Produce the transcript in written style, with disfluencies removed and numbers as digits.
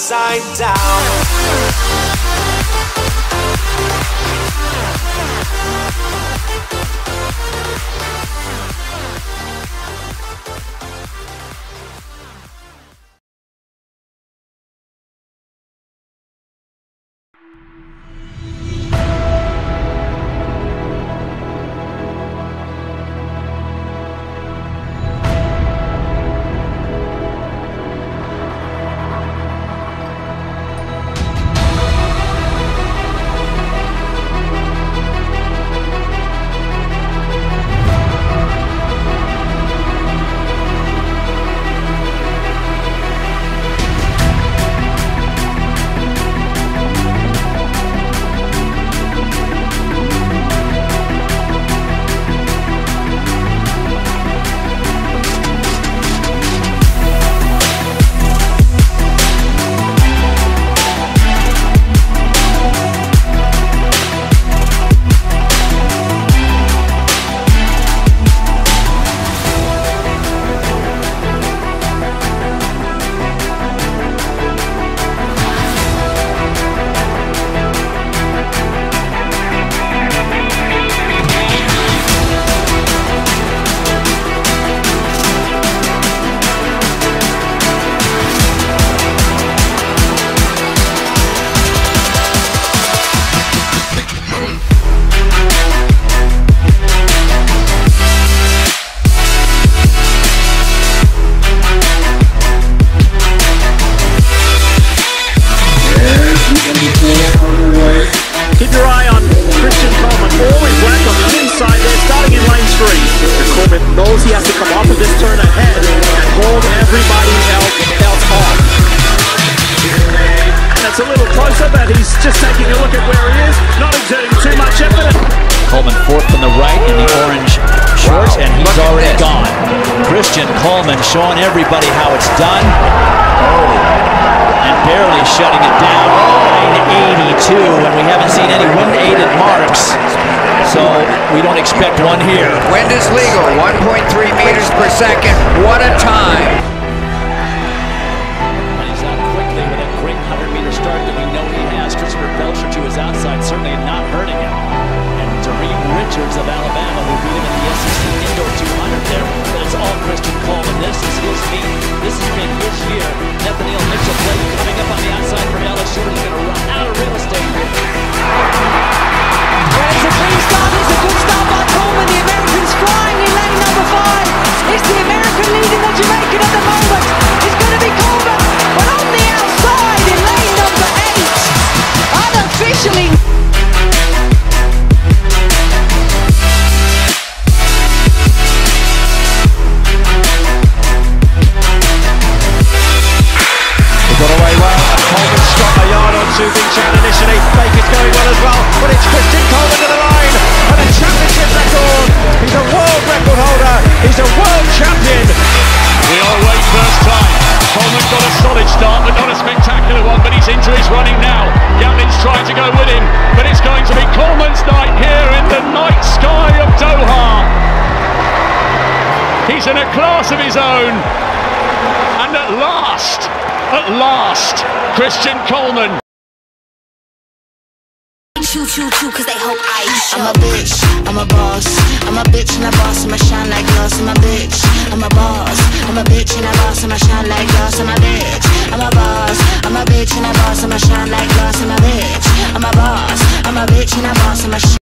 upside down. Keep your eye on Christian Coleman, always work on the inside there, starting in lane 3. Coleman knows he has to come off of this turn ahead and hold everybody else off. And it's a little closer, but he's just taking a look at where he is, not exerting too much effort. Coleman fourth from the right in the orange shorts, and he's already gone. Christian Coleman showing everybody how it's done. And barely shutting it down. 982, and we haven't seen any wind-aided marks, so we don't expect one here. Wind is legal, 1.3 meters per second. What a time! And he's out quickly with a great 100-meter start that we know he has. Christopher Belcher to his outside, certainly not hurting him. And Dareem Richards of Alabama, who beat him in the SEC Indoor 200 there. But it's all Christian Coleman. This is his meet. This has been his year. Nathaniel Mitchell Blake coming up on the outside for LSU. He's going to run out of real estate here. It's a clean start. It's a good start by Coleman. The American's flying in lane number 5. It's the American leading the Jamaican at the moment. It's going to be Coleman, but on the outside in lane number 8. Unofficially. Got away well, and Coleman stopped a yard on Subin Chan initially. Baker's going well as well, but it's Christian Coleman to the line, and a championship record. He's a world record holder. He's a world champion. We are away first time. Coleman got a solid start, but not a spectacular one, but he's into his running now. Gatlin's trying to go with him, but it's going to be Coleman's night here in the night sky of Doha. He's in a class of his own, and at last, Christian Coleman. Choo choo choo, cause they hope I show. I'm a bitch, I'm a boss. I'm a bitch and a boss, I'ma shine like glass. I'm a bitch, I'm a boss. I'm a bitch and a boss, I'ma shine like glass. I'm a bitch, I'm a boss. I'm a bitch and a boss, I'ma shine like glass. I'm a bitch, I'm a boss. I'm a bitch and a boss, I'ma